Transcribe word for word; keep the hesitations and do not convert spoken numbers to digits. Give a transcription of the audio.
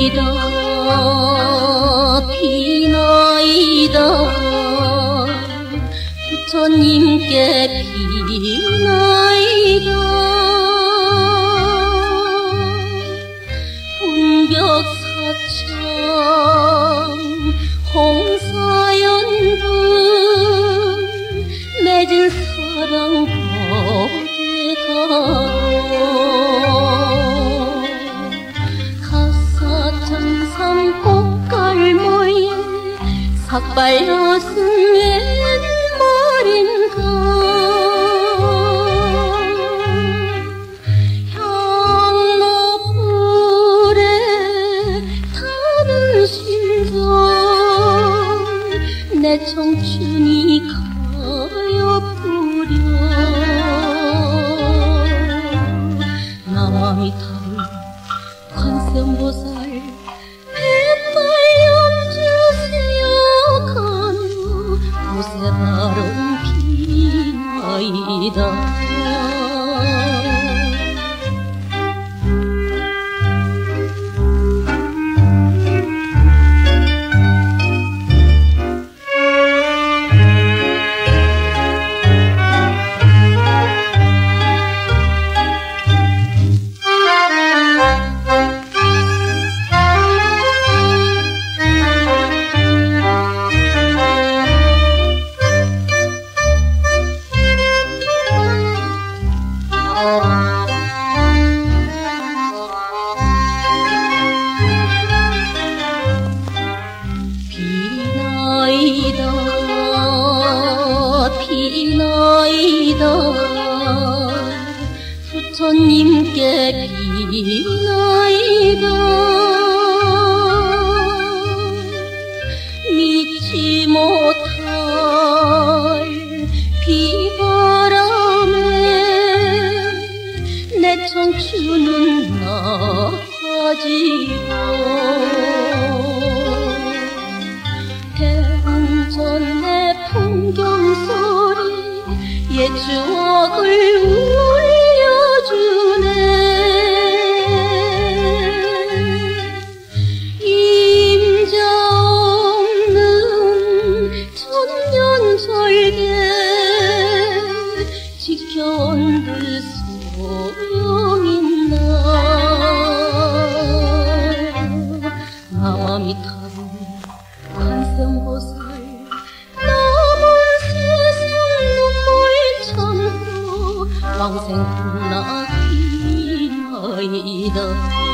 비나이다 부처님께 비나이다 분벽사창 홍사연분 맺인사랑 어데가고 갑사장삼 고깔모에 삭발여승 웬말인가 향로불에 타는 심정 내 청춘이 가요구려 나무아미타불 관세음보살 백팔염주 세어가며 후세발원 비나이다 비나이다 부처님께 비나이다 믿지못할 비바람에 내 청춘은 낙화지고 대웅전에 풍경소리 옛추억을 울려주네 임자없는 천년절개 지켜온들 소용있나 나무아미타불 관세음보살 왕생극락 비나이다